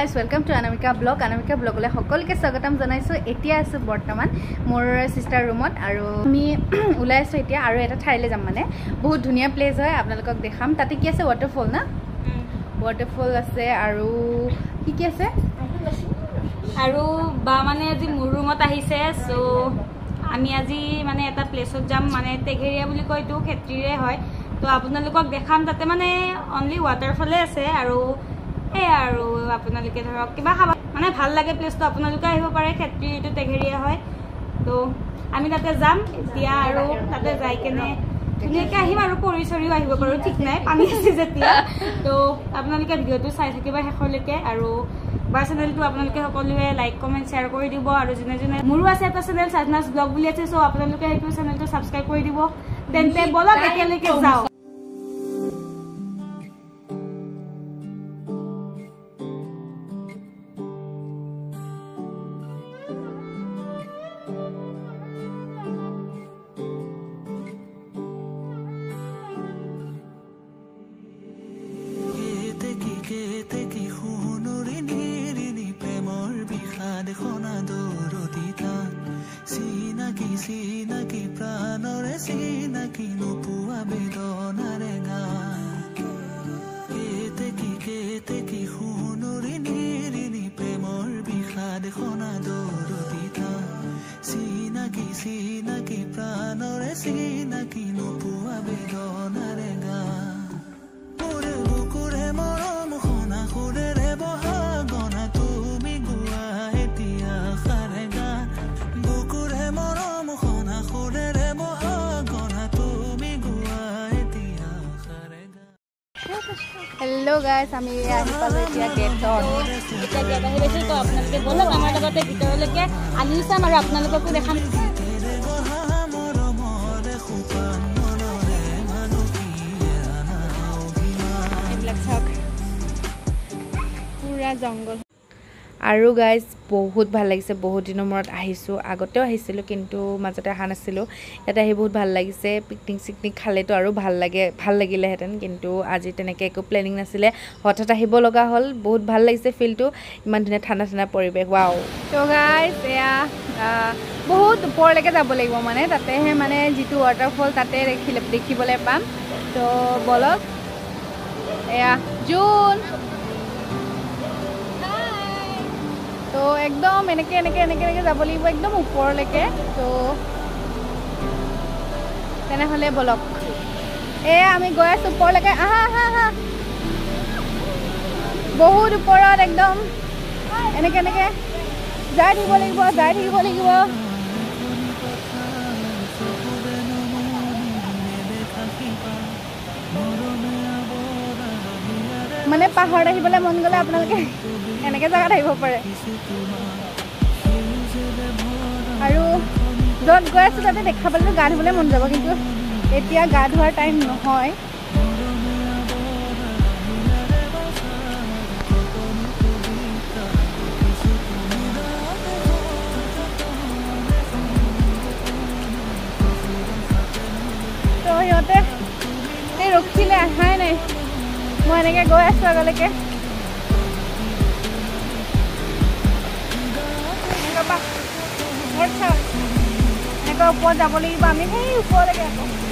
guys, welcome to Anamika Blog. Anamika Blog le hokolke swagatam janaisu. Etia asu bortaman mor sister roomot aru mi ulai asu etia aru eta thaile jam mane bahut dhunia place hoy apnalokak dekham tate ki ase waterfall na waterfall ase aru ki ase aru ba mane aji mor roomot ahise so ami aji mane eta place ot jam mane tegheria buli koi tu khetrire hoy to apnalokak dekham tate mane only waterfall ase aru আৰু আপোনালোকে ধৰক কিবা খাবা মানে ভাল লাগে প্লেসটো আপোনালোকে আহিব পাৰে ক্ষেত্ৰী এটো তেঘেৰিয়া হয় তো আমি তাতে যাম এতিয়া আৰু তাতে যাই কেনে ধুনীয়াকৈ আহিম আৰু পৰিচৰিও আহিব পাৰো ঠিক নাই পানী আছে যেতিয়া তো আপোনালোকে ভিডিওটো চাই থাকিবা শেষলৈকে আৰু বাৰ চেনেলটো আপোনালোকে সকলোৱে লাইক কমেন্ট শেয়াৰ কৰি দিব আৰু জনে জনে মোৰো আছে এটা চেনেল সাধনাস ব্লগ বুলি আছে সো আপোনালোকে সেইটো চেনেলটো সাবস্ক্ৰাইব কৰি দিব তেন্তে বলক একেলগে যাও Sinaki pranore sinaki nupua bedonare ga kete ki hunuri nirini premor bikhad khona dorodita sinaki pranore sinaki nupua bedonare ga pure bukure morom khona khudere boha gona tumi gua etia kharega bukure morom Hello guys, আমি আহি পালো এতিয়া গেটত এতিয়া gate আহি বেছি তো আপোনালোকে বলক আমাৰ লগতে ভিতৰলৈকে আনি চাম আৰু আপোনালোককো দেখাম এইবিলাক চাওক পুৰা জংগল আৰু গাইজ বহুত ভাল লাগিছে বহুত দিনৰ মূৰত আহিছোঁ আগতেও আহিছিলোঁ কিন্তু মাজতে অহা নাছিলোঁ ইয়াতে আহি বহুত ভাল লাগিছে পিকনিক খালেতো আৰু ভাল লাগিলেহেঁতেন কিন্তু আজি তেনেকৈ একো প্লেনিং নাছিলে হঠাৎ আহিব লগা হ'ল বহুত ভাল লাগিছে ফিলটো ইমান ধুনীয়া ঠাণ্ডা পৰিৱেশ ৱাও তো গাইজ এয়া বহুত ওপৰলৈকে যাব লাগিব মানে তাতেহে মানে যিটো ৱাটাৰফল তাতে দেখিবলৈ পাম তো বলক এয়া জুন তো একদম এনেকে যাব লাগিব একদম ওপৰলৈকে তো তেনেহ'লে বলক আমি গৈ আছোঁ ওপৰলৈকে আহা বহুত ওপৰত একদম এনেকে যাই থাকিব লাগিব মানে পাহাৰত আহিবলৈ মন গ'লে আপোনালোকে এনেকৈ জেগাত আহিব পাৰে আৰু য'ত গৈ আছোঁ তাতে দেখা পালেতো গা ধুবলৈ মন যাব কিন্তু এতিয়া গা ধোৱাৰ টাইম নহয় তো সিহঁতে এই ৰখিলে অহাই নাই মই এনেকৈ গৈ আছোঁ আগলৈকে এনেকৈ ওপৰত যাব লাগিব আমি সেই ওপৰলৈকে আকৌ